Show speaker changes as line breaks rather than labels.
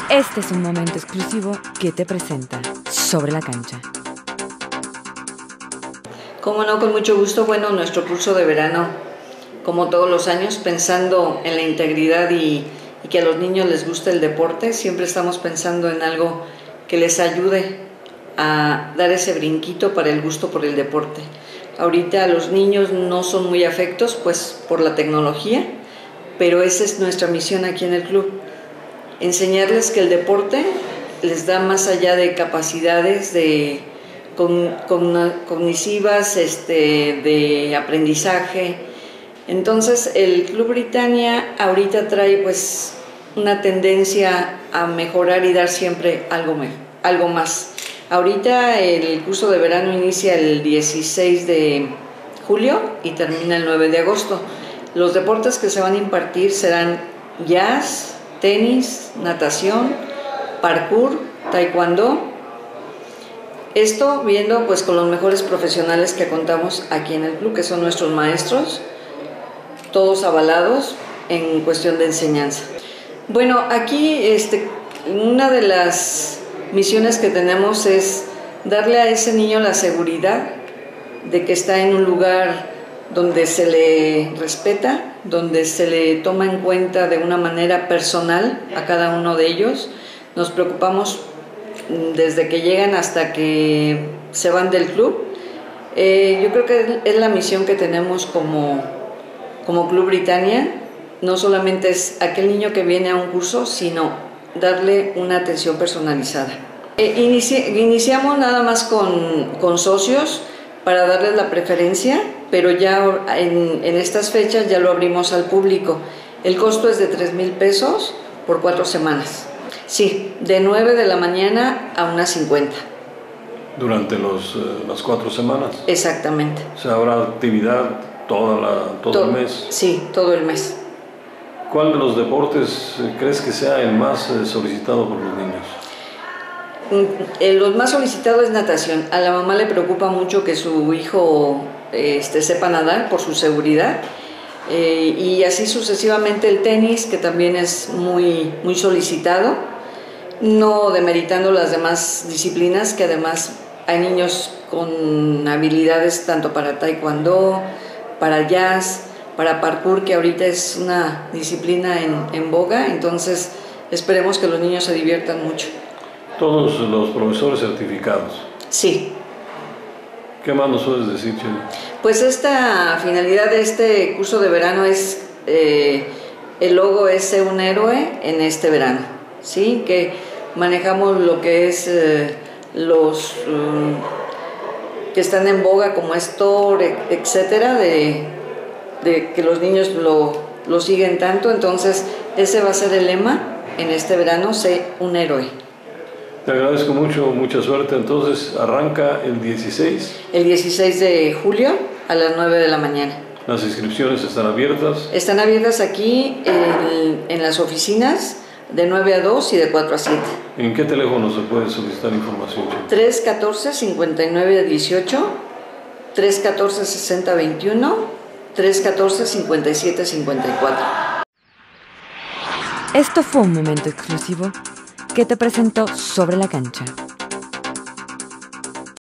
Este es un momento exclusivo que te presenta Sobre la Cancha.
Cómo no, con mucho gusto. Bueno, nuestro curso de verano, como todos los años, pensando en la integridad y que a los niños les guste el deporte, siempre estamos pensando en algo que les ayude a dar ese brinquito para el gusto por el deporte. Ahorita los niños no son muy afectos, pues, por la tecnología, pero esa es nuestra misión aquí en el club. Enseñarles que el deporte les da más allá de capacidades cognitivas, de aprendizaje. Entonces el Club Britannia ahorita trae pues una tendencia a mejorar y dar siempre algo más. Ahorita el curso de verano inicia el 16 de julio y termina el 9 de agosto. Los deportes que se van a impartir serán jazz, tenis, natación, parkour, taekwondo. Esto viendo pues con los mejores profesionales que contamos aquí en el club, que son nuestros maestros, todos avalados en cuestión de enseñanza. Bueno, aquí una de las misiones que tenemos es darle a ese niño la seguridad de que está en un lugar donde se le respeta, donde se le toma en cuenta de una manera personal a cada uno de ellos. Nos preocupamos desde que llegan hasta que se van del club. Yo creo que es la misión que tenemos como Club Britannia. No solamente es aquel niño que viene a un curso, sino darle una atención personalizada. Iniciamos nada más con socios para darles la preferencia, pero ya en estas fechas ya lo abrimos al público. El costo es de 3,000 pesos por 4 semanas. Sí, de 9 de la mañana a 1:50.
¿Durante las 4 semanas?
Exactamente.
O sea, ¿habrá actividad todo el mes?
Sí, todo el mes.
¿Cuál de los deportes crees que sea el más solicitado por los niños?
Lo más solicitado es natación. A la mamá le preocupa mucho que su hijo sepa nadar por su seguridad, y así sucesivamente el tenis, que también es muy solicitado, no demeritando las demás disciplinas, que además hay niños con habilidades tanto para taekwondo, para jazz, para parkour, que ahorita es una disciplina en boga. Entonces esperemos que los niños se diviertan mucho.
Todos los profesores certificados.
Sí.
¿Qué más nos puedes decir, Chely?
Pues esta finalidad de este curso de verano es, el logo es Sé un héroe en este verano, ¿sí? Que manejamos lo que es los que están en boga, como es Thor, etcétera, de que los niños lo siguen tanto. Entonces ese va a ser el lema en este verano: Sé un héroe.
Te agradezco mucho, mucha suerte. Entonces, arranca el 16.
El 16 de julio a las 9 de la mañana.
¿Las inscripciones están abiertas?
Están abiertas aquí en las oficinas de 9 a 2 y de 4 a 7.
¿En qué teléfono se puede solicitar información?
314-5918, 314-6021, 314-5754.
Esto fue un momento exclusivo que te presentó Sobre la Cancha.